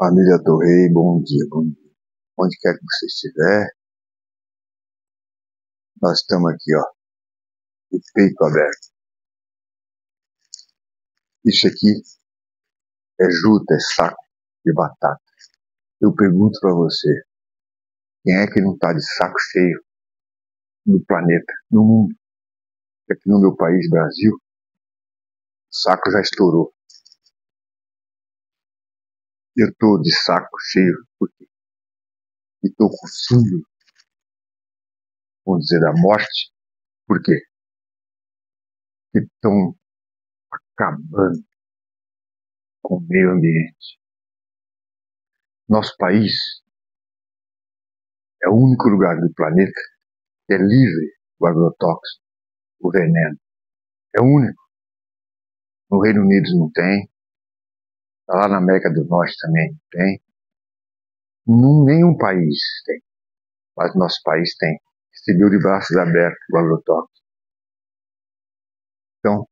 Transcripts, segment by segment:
Família do Rei, bom dia, bom dia. Onde quer que você estiver, nós estamos aqui, ó, de peito aberto. Isso aqui é juta, é saco de batata. Eu pergunto para você, quem é que não está de saco cheio no planeta, no mundo? Aqui no meu país, Brasil, o saco já estourou. Eu estou de saco cheio, porque estou com fome, vamos dizer, da morte. Por quê? Porque estão acabando com o meio ambiente. Nosso país é o único lugar do planeta que é livre do agrotóxico, o veneno. É o único. No Reino Unido não tem, lá na América do Norte também não tem. Nenhum país tem, mas nosso país tem. Recebeu de braços abertos o agrotóxico. Então,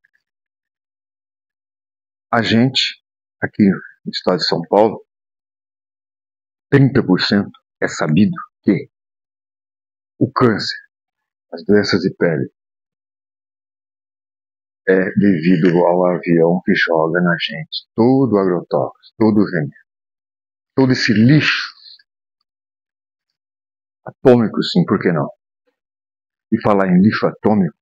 a gente, aqui no estado de São Paulo, 30% é sabido que o câncer, as doenças de pele, é devido ao avião que joga na gente todo o agrotóxico, todo o veneno, todo esse lixo atômico, sim, por que não? E falar em lixo atômico,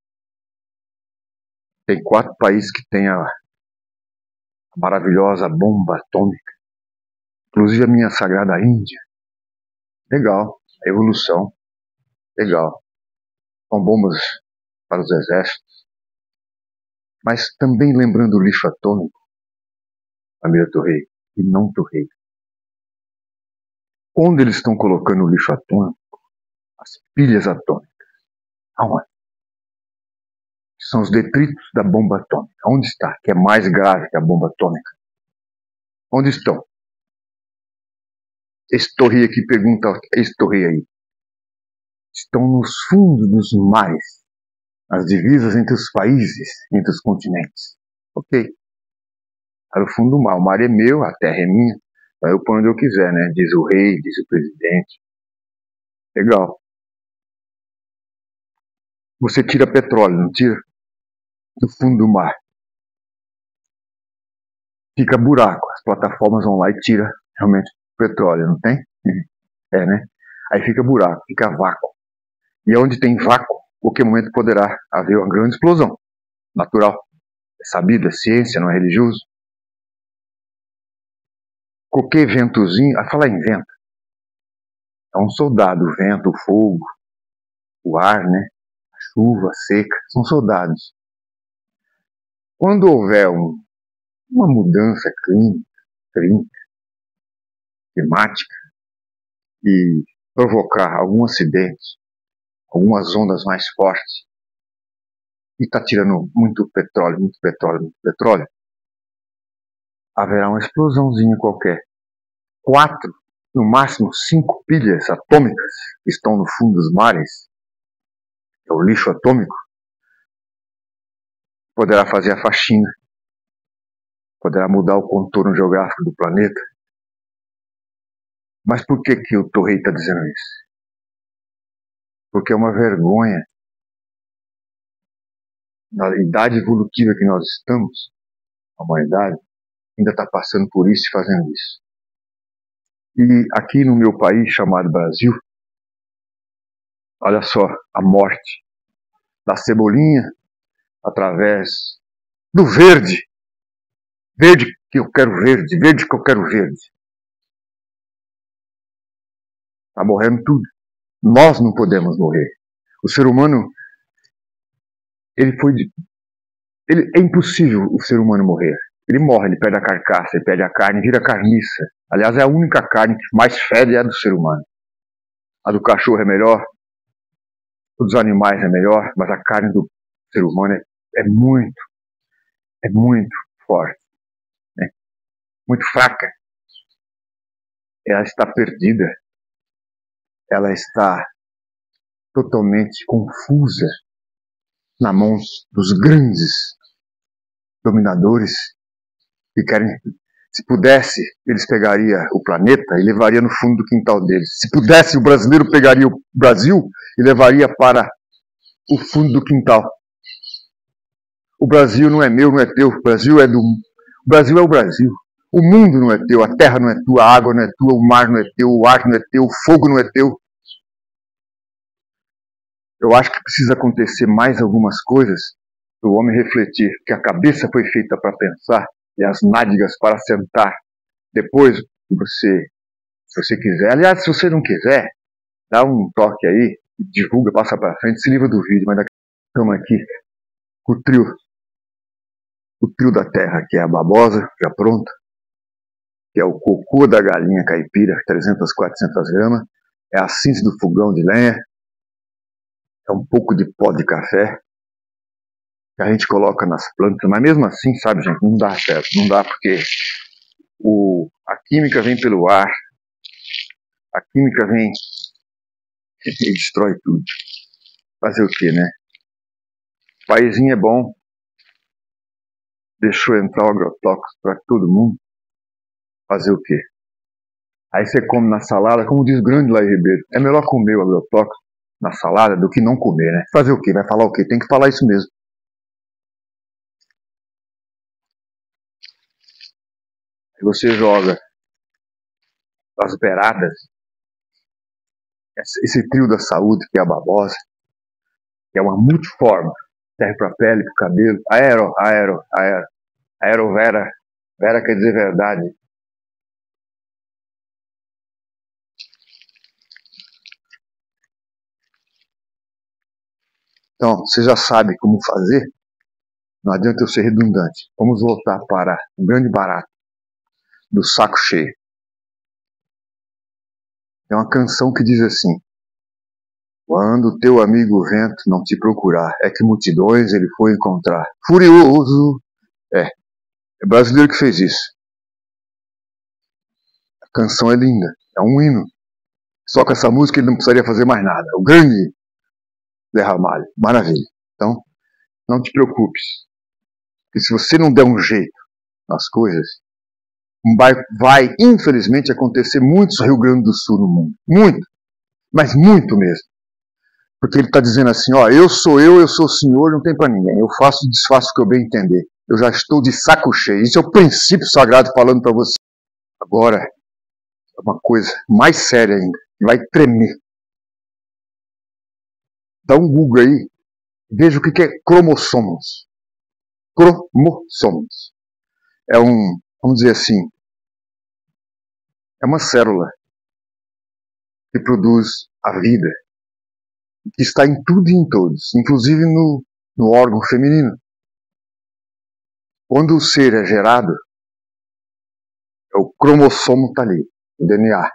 tem 4 países que têm a maravilhosa bomba atômica, inclusive a minha sagrada Índia. Legal, a evolução, legal. São bombas para os exércitos. Mas também lembrando o lixo atômico, família Torrey e não Torrey. Onde eles estão colocando o lixo atômico? As pilhas atômicas. Aonde? São os detritos da bomba atômica. Onde está? Que é mais grave que a bomba atômica. Onde estão? Esse Torrey aqui pergunta, esse Torrey aí. Estão nos fundos dos mares, as divisas entre os países, entre os continentes. Ok. Está no fundo do mar. O mar é meu, a terra é minha. Então eu ponho onde eu quiser, né? Diz o rei, diz o presidente. Legal. Você tira petróleo, não tira? Do fundo do mar. Fica buraco. As plataformas vão lá e tiram realmente petróleo, não tem? É, né? Aí fica buraco, fica vácuo. E onde tem vácuo, qualquer momento poderá haver uma grande explosão. Natural. É sabido, é ciência, não é religioso. Qualquer ventozinho, a falar em vento, é um soldado, o vento, o fogo, o ar, né? A chuva, a seca, são soldados. Quando houver uma mudança climática e provocar algum acidente, algumas ondas mais fortes, e está tirando muito petróleo, haverá uma explosãozinha qualquer. 4, no máximo 5 pilhas atômicas que estão no fundo dos mares, é o lixo atômico, poderá fazer a faxina, poderá mudar o contorno geográfico do planeta. Mas por que o Torrey está dizendo isso? Porque é uma vergonha. Na idade evolutiva que nós estamos, a humanidade ainda está passando por isso e fazendo isso. E aqui no meu país, chamado Brasil, olha só a morte da cebolinha através do verde. Verde que eu quero verde, verde que eu quero verde. Está morrendo tudo. Nós não podemos morrer. O ser humano, é impossível o ser humano morrer. Ele morre, ele perde a carcaça, ele perde a carne, vira carniça. Aliás, é a única carne que mais fede é a do ser humano. A do cachorro é melhor, a dos animais é melhor, mas a carne do ser humano é muito forte, né? Muito fraca. Ela está perdida. Ela está totalmente confusa na mão dos grandes dominadores que querem Se pudesse, eles pegariam o planeta e levaria no fundo do quintal deles. Se pudesse, o brasileiro pegaria o Brasil e levaria para o fundo do quintal. O Brasil não é meu, não é teu. O Brasil é do... O Brasil é o Brasil. O mundo não é teu, a terra não é tua, a água não é tua, o mar não é teu, o ar não é teu, o fogo não é teu. Eu acho que precisa acontecer mais algumas coisas para o homem refletir que a cabeça foi feita para pensar e as nádegas para sentar. Depois, se você quiser, aliás, se você não quiser, dá um toque aí, divulga, passa para frente, se livra do vídeo, mas daqui estamos aqui com o trio da terra, que é a babosa, já pronta, que é o cocô da galinha caipira, 300, 400 gramas, é a cinza do fogão de lenha, é um pouco de pó de café, que a gente coloca nas plantas, mas mesmo assim, sabe, gente, não dá certo, não dá porque a química vem pelo ar, a química vem e destrói tudo. Fazer o que, né? O paizinho é bom, deixou entrar o agrotóxico para todo mundo, fazer o que? Aí você come na salada, como diz o grande Laí Ribeiro, é melhor comer o agrotóxico na salada do que não comer, né? Fazer o que? Vai falar o quê? Tem que falar isso mesmo. Aí você joga as beiradas, esse trio da saúde, que é a babosa, que é uma multiforma, serve para a pele, para o cabelo, aerovera, vera quer dizer verdade. Então, você já sabe como fazer, não adianta eu ser redundante. Vamos voltar para o grande barato do saco cheio. Tem uma canção que diz assim: quando teu amigo vento não te procurar, é que multidões ele foi encontrar. Furioso! É brasileiro que fez isso. A canção é linda, é um hino. Só com essa música ele não precisaria fazer mais nada. O grande Zé Ramalho, maravilha. Então, não te preocupes. Porque se você não der um jeito nas coisas, vai infelizmente acontecer muitos Rio Grande do Sul no mundo. Muito. Mas muito mesmo. Porque ele está dizendo assim, ó, eu sou o senhor, não tem para ninguém. Eu faço e desfaço o que eu bem entender. Eu já estou de saco cheio. Isso é o princípio sagrado falando para você. Agora, é uma coisa mais séria ainda. Vai tremer. Dá um Google aí. Veja o que é cromossomos. Cromossomos. É vamos dizer assim, é uma célula que produz a vida, que está em tudo e em todos, inclusive no órgão feminino. Quando o ser é gerado, o cromossomo está ali, o DNA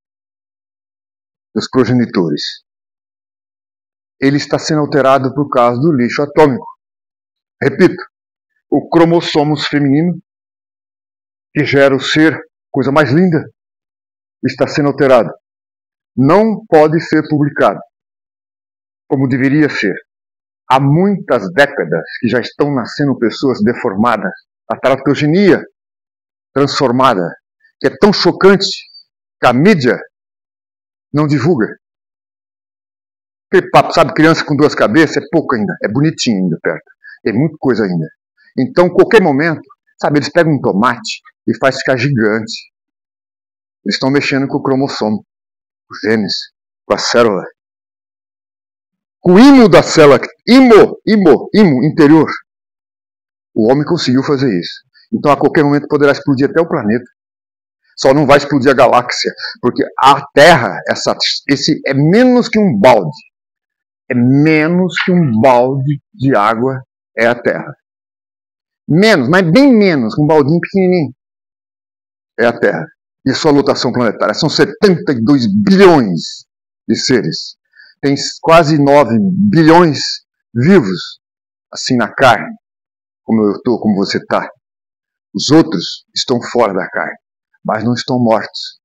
dos progenitores. Ele está sendo alterado por causa do lixo atômico. Repito, o cromossomos feminino, que gera o ser, coisa mais linda, está sendo alterado. Não pode ser publicado, como deveria ser. Há muitas décadas que já estão nascendo pessoas deformadas. A teratogenia transformada, que é tão chocante que a mídia não divulga. Aquele papo, sabe, criança com duas cabeças, é pouco ainda, é bonitinho ainda perto. Tem muita coisa ainda. Então, qualquer momento, sabe, eles pegam um tomate e faz ficar gigante. Eles estão mexendo com o cromossomo, os genes, com a célula. Com o imo da célula, imo interior. O homem conseguiu fazer isso. Então, a qualquer momento poderá explodir até o planeta. Só não vai explodir a galáxia, porque a Terra, esse é menos que um balde. É menos que um balde de água é a Terra. Menos, mas bem menos, um baldinho pequenininho. É a Terra. E sua lotação planetária são 72 bilhões de seres. Tem quase 9 bilhões vivos, assim na carne, como eu estou, como você está. Os outros estão fora da carne, mas não estão mortos.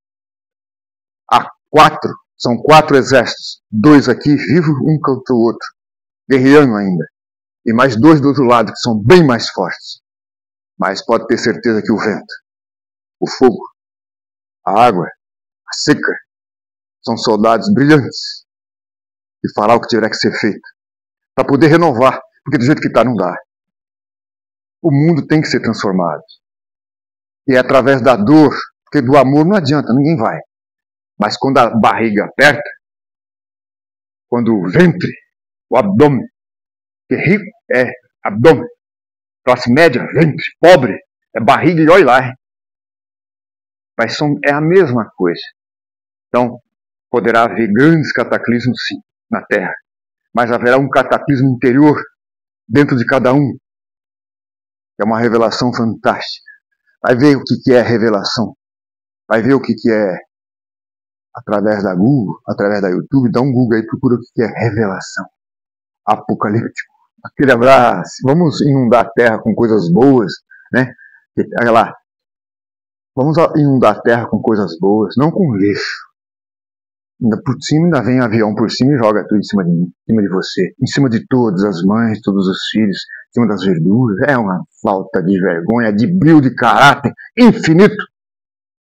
São 4 exércitos, 2 aqui vivos, um contra o outro, guerreando ainda. E mais 2 do outro lado, que são bem mais fortes. Mas pode ter certeza que o vento o fogo, a água, a seca, são soldados brilhantes e fará o que tiver que ser feito para poder renovar, porque do jeito que está não dá. O mundo tem que ser transformado. E é através da dor, porque do amor não adianta, ninguém vai. Mas quando a barriga aperta, quando o ventre, o abdômen, que rico é abdômen, classe média, ventre, pobre, é barriga e olha lá. Mas é a mesma coisa. Então, poderá haver grandes cataclismos, sim, na Terra. Mas haverá um cataclismo interior dentro de cada um. É uma revelação fantástica. Vai ver o que é revelação. Vai ver o que é através da Google, através da YouTube. Dá um Google aí, procura o que é revelação. Apocalíptico. Aquele abraço. Vamos inundar a Terra com coisas boas, né? Olha lá. Vamos inundar a Terra com coisas boas, não com lixo. Ainda por cima, ainda vem avião por cima e joga tudo em cima de mim, em cima de você, em cima de todas as mães, todos os filhos, em cima das verduras. É uma falta de vergonha, de brilho de caráter infinito.